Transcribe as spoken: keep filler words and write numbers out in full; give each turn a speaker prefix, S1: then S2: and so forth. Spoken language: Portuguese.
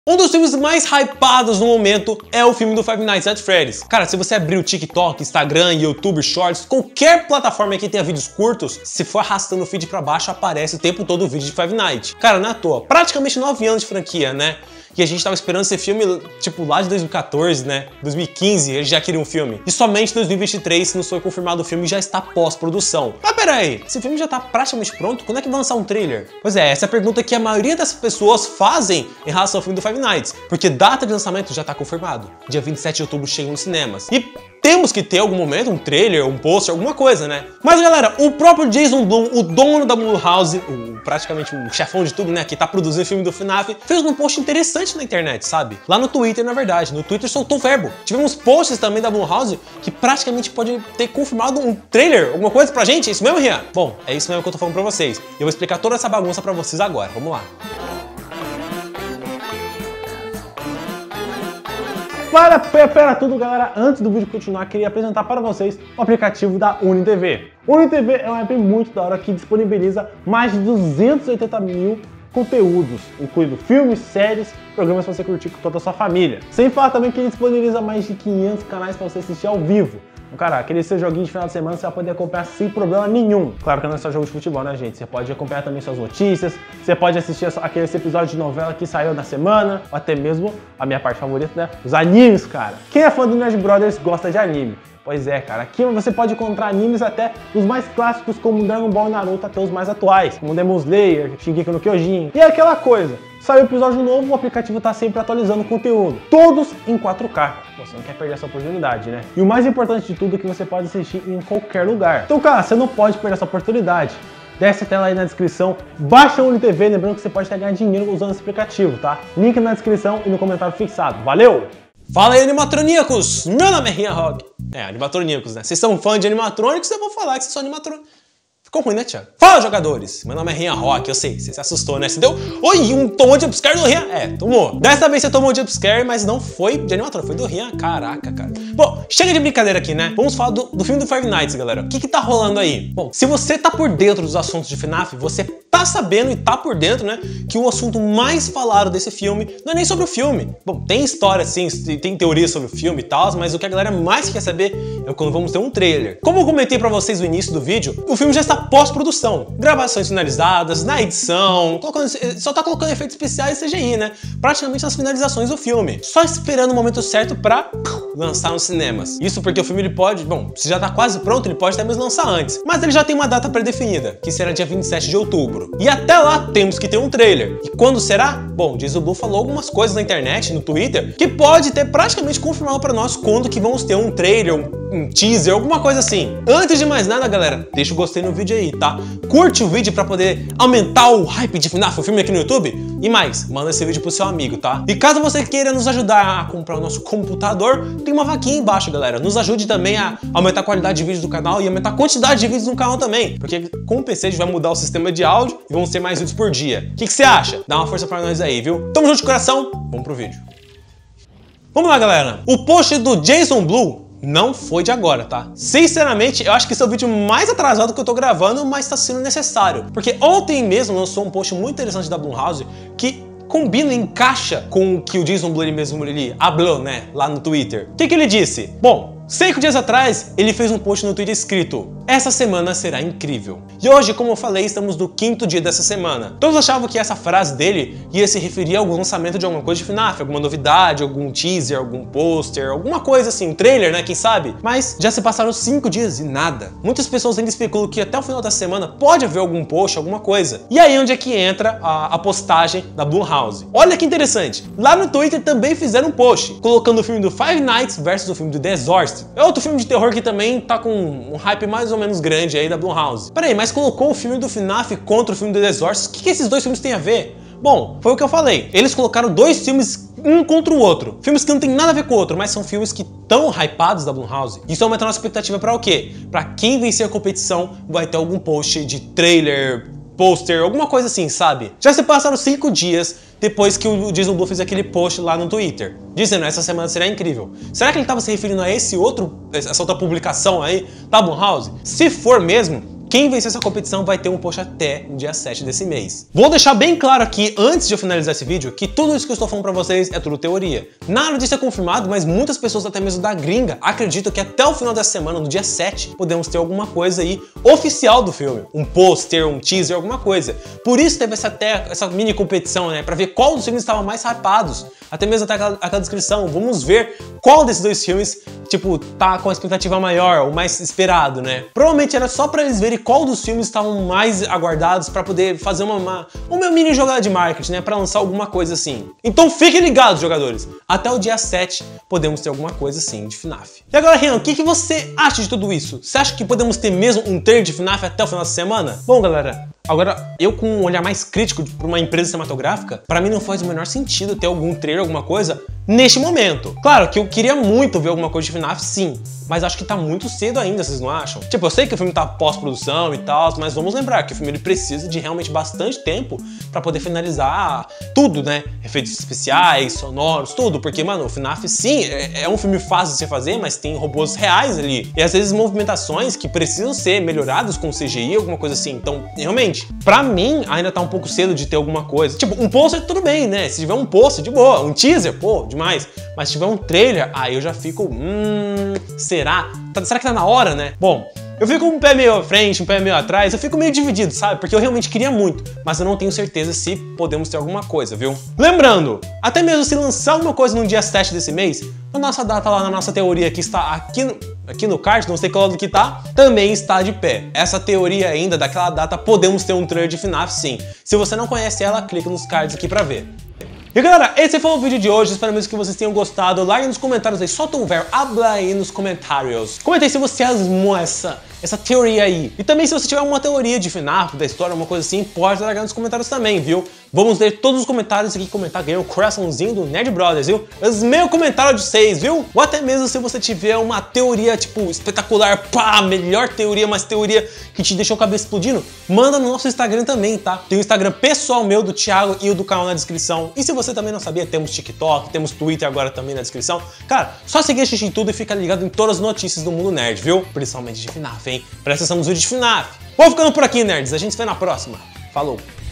S1: Um dos filmes mais hypados no momento é o filme do Five Nights at Freddy's. Cara, se você abrir o TikTok, Instagram, YouTube, Shorts, qualquer plataforma que tenha vídeos curtos, se for arrastando o feed pra baixo, aparece o tempo todo o vídeo de Five Nights. Cara, não é à toa. Praticamente nove anos de franquia, né? E a gente tava esperando esse filme, tipo, lá de dois mil e quatorze, né? dois mil e quinze, eles já queriam um filme. E somente em dois mil e vinte e três, se não foi confirmado o filme, já está pós-produção. Mas pera aí, esse filme já tá praticamente pronto? Quando é que vai lançar um trailer? Pois é, essa é a pergunta que a maioria das pessoas fazem em relação ao filme do Five Nights. Porque data de lançamento já tá confirmado. Dia vinte e sete de outubro chega nos cinemas. E temos que ter algum momento um trailer, um pôster, alguma coisa, né? Mas galera, o próprio Jason Blum, o dono da Blumhouse, o, praticamente o chefão de tudo, né, que tá produzindo o filme do F NAF, fez um post interessante na internet, sabe? Lá no Twitter, na verdade. No Twitter soltou o verbo. Tivemos posts também da Blumhouse que praticamente pode ter confirmado um trailer, alguma coisa pra gente. É isso mesmo, Rian? Bom, é isso mesmo que eu tô falando pra vocês. Eu vou explicar toda essa bagunça pra vocês agora. Vamos lá. Para, pera tudo, galera. Antes do vídeo continuar, queria apresentar para vocês o aplicativo da UniTV. O UniTV é um app muito da hora que disponibiliza mais de duzentos e oitenta mil conteúdos, incluindo filmes, séries, programas para você curtir com toda a sua família. Sem falar também que ele disponibiliza mais de quinhentos canais para você assistir ao vivo. Cara, aquele seu joguinho de final de semana você vai poder acompanhar sem problema nenhum. Claro que não é só jogo de futebol, né, gente? Você pode acompanhar também suas notícias, você pode assistir aqueles episódios de novela que saiu na semana, ou até mesmo, a minha parte favorita, né? Os animes, cara. Quem é fã do Nerd Brothers gosta de anime. Pois é, cara, aqui você pode encontrar animes até os mais clássicos como Dragon Ball e Naruto até os mais atuais, como Demon Slayer, Shingeki no Kyojin. E é aquela coisa, saiu episódio novo, o aplicativo tá sempre atualizando o conteúdo, todos em quatro K. Você não quer perder essa oportunidade, né? E o mais importante de tudo é que você pode assistir em qualquer lugar. Então, cara, você não pode perder essa oportunidade. Desce a tela aí na descrição, baixa o UniTV, lembrando que você pode até ganhar dinheiro usando esse aplicativo, tá? Link na descrição e no comentário fixado. Valeu! Fala aí, animatroníacos! Meu nome é Rian Rock. É, animatroníacos, né? Vocês são fãs de animatrônicos, eu vou falar que vocês são animatrônicos. Ficou ruim, né, Thiago? Fala, jogadores! Meu nome é Rian Rock, eu sei, você se assustou, né? Você deu... Oi, um tomou de jumpscare do Rian? É, tomou. Dessa vez você tomou de jumpscare, mas não foi de animatrônico, foi do Rian. Caraca, cara. Bom, chega de brincadeira aqui, né? Vamos falar do, do filme do Five Nights, galera. O que que tá rolando aí? Bom, se você tá por dentro dos assuntos de F NAF, você tá sabendo e tá por dentro, né, que o assunto mais falado desse filme não é nem sobre o filme. Bom, tem história, sim, tem teoria sobre o filme e tal, mas o que a galera mais quer saber é quando vamos ter um trailer. Como eu comentei pra vocês no início do vídeo, o filme já está pós-produção. Gravações finalizadas, na edição, colocando, só tá colocando efeitos especiais e C G I, né? Praticamente as finalizações do filme. Só esperando o momento certo pra lançar nos cinemas. Isso porque o filme ele pode, bom, se já tá quase pronto, ele pode até mesmo lançar antes. Mas ele já tem uma data pré-definida, que será dia vinte e sete de outubro. E até lá temos que ter um trailer. E quando será? Bom, Jason Blum falou algumas coisas na internet, no Twitter, que pode ter praticamente confirmado pra nós quando que vamos ter um trailer, um um teaser, alguma coisa assim. Antes de mais nada, galera, deixa o gostei no vídeo aí, tá? Curte o vídeo pra poder aumentar o hype de F NAF, o filme aqui no YouTube. E mais, manda esse vídeo pro seu amigo, tá? E caso você queira nos ajudar a comprar o nosso computador, tem uma vaquinha embaixo, galera. Nos ajude também a aumentar a qualidade de vídeos do canal e aumentar a quantidade de vídeos no canal também. Porque com o P C a gente vai mudar o sistema de áudio e vamos ter mais vídeos por dia. O que que você acha? Dá uma força pra nós aí, viu? Tamo junto de coração, vamos pro vídeo. Vamos lá, galera. O post do Jason Blum não foi de agora, tá? Sinceramente, eu acho que esse é o vídeo mais atrasado que eu tô gravando, mas tá sendo necessário. Porque ontem mesmo lançou um post muito interessante da Blumhouse que combina, encaixa com o que o Jason Blum ele mesmo ele hablou, né? Lá no Twitter. O que que ele disse? Bom, cinco dias atrás, ele fez um post no Twitter escrito: essa semana será incrível. E hoje, como eu falei, estamos no quinto dia dessa semana. Todos achavam que essa frase dele ia se referir a algum lançamento de alguma coisa de F NAF, alguma novidade, algum teaser, algum pôster, alguma coisa assim, um trailer, né, quem sabe? Mas já se passaram cinco dias e nada. Muitas pessoas ainda especulam que até o final da semana pode haver algum post, alguma coisa. E aí onde é que entra a, a postagem da Blumhouse. Olha que interessante, lá no Twitter também fizeram um post, colocando o filme do Five Nights versus o filme do The Exorcist. É outro filme de terror que também tá com um hype mais ou menos grande aí da Blumhouse. Peraí, mas colocou o filme do F NAF contra o filme do The Exorcist? O que, que esses dois filmes têm a ver? Bom, foi o que eu falei. Eles colocaram dois filmes um contra o outro. Filmes que não tem nada a ver com o outro, mas são filmes que estão hypados da Blumhouse. Isso aumenta a nossa expectativa para o quê? Para quem vencer a competição vai ter algum post de trailer, pôster, alguma coisa assim, sabe? Já se passaram cinco dias depois que o Jason Blum fez aquele post lá no Twitter, dizendo essa semana será incrível. Será que ele estava se referindo a esse outro, essa outra publicação aí da Blumhouse? Se for mesmo,
S2: quem vencer essa competição vai ter um post até o dia sete desse mês. Vou deixar bem claro aqui, antes de eu finalizar esse vídeo, que tudo isso que eu estou falando pra vocês é tudo teoria. Nada disso é confirmado, mas muitas pessoas, até mesmo da gringa, acreditam que até o final dessa semana, no dia sete, podemos ter alguma coisa aí oficial do filme. Um pôster, um teaser, alguma coisa. Por isso teve essa, até, essa mini competição, né? Pra ver qual dos filmes estavam mais hypados. Até mesmo até aquela, aquela descrição. Vamos ver qual desses dois filmes, tipo, tá com a expectativa maior, o mais esperado, né? Provavelmente era só pra eles verem qual dos filmes estavam mais aguardados pra poder fazer uma, uma, uma mini jogada de marketing, né? Pra lançar alguma coisa assim. Então fiquem ligados, jogadores. Até o dia sete podemos ter alguma coisa assim de F NAF. E agora, Rian, o que, que você acha de tudo isso? Você acha que podemos ter mesmo um trailer de F NAF até o final da semana? Bom, galera, agora, eu com um olhar mais crítico para uma empresa cinematográfica, pra mim não faz o menor sentido ter algum trailer, alguma coisa, neste momento. Claro que eu queria muito ver alguma coisa de F NAF, sim, mas acho que tá muito cedo ainda, vocês não acham? Tipo, eu sei que o filme tá pós-produção e tal, mas vamos lembrar que o filme ele precisa de realmente bastante tempo pra poder finalizar tudo, né? Efeitos especiais, sonoros, tudo, porque, mano, o F NAF, sim, é, é um filme fácil de se fazer, mas tem robôs reais ali, e às vezes movimentações que precisam ser melhoradas com C G I, alguma coisa assim, então, realmente, pra mim, ainda tá um pouco cedo de ter alguma coisa. Tipo, um pôster tudo bem, né? Se tiver um pôster, de boa. Um teaser, pô, demais. Mas se tiver um trailer, aí eu já fico... Hum... Será? Tá, será que tá na hora, né? Bom, eu fico um pé meio à frente, um pé meio atrás. Eu fico meio dividido, sabe? Porque eu realmente queria muito. Mas eu não tenho certeza se podemos ter alguma coisa, viu? Lembrando, até mesmo se lançar alguma coisa no dia sete desse mês, a nossa data lá na nossa teoria que está aqui no... aqui no card, não sei qual do que tá, também está de pé. Essa teoria ainda, daquela data, podemos ter um trailer de F NAF, sim. Se você não conhece ela, clica nos cards aqui pra ver. E galera, esse foi o vídeo de hoje, espero mesmo que vocês tenham gostado. Largue nos comentários aí, solta um verbo, habla aí nos comentários. Comenta aí se você amou essa, essa teoria aí. E também se você tiver uma teoria de F NAF, da história, uma coisa assim, pode largar nos comentários também, viu? Vamos ler todos os comentários aqui, comentar, ganhar o coraçãozinho do Nerd Brothers, viu? Os meus comentários de vocês, viu? Ou até mesmo se você tiver uma teoria, tipo, espetacular, pá, melhor teoria, mas teoria que te deixou a cabeça explodindo, manda no nosso Instagram também, tá? Tem o Instagram pessoal meu, do Thiago, e o do canal na descrição. E se você também não sabia, temos TikTok, temos Twitter agora também na descrição. Cara, só seguir, assistir tudo e ficar ligado em todas as notícias do mundo nerd, viu? Principalmente de F NAF, hein? Presta atenção nos vídeos de F NAF. Vou ficando por aqui, nerds. A gente se vê na próxima. Falou!